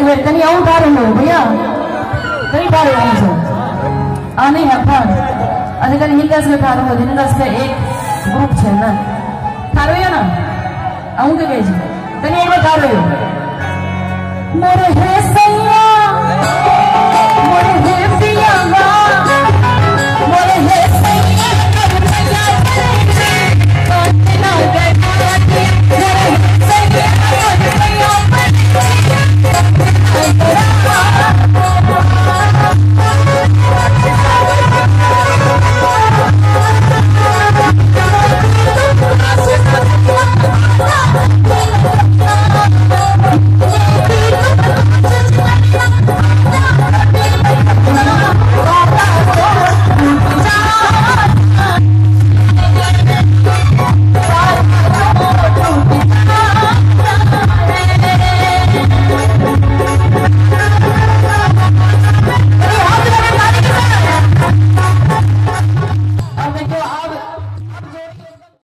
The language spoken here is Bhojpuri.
तनी आऊं गा रहे हो भैया कहीं गा रहे हो आ नहीं है फान अधिकारी ही कैसे गा रहे हो दिन दस पे एक ग्रुप है ना खा रहे हो ना आऊं के गई तनी एक बार गा रहे हो मोरे है सैया मोरे है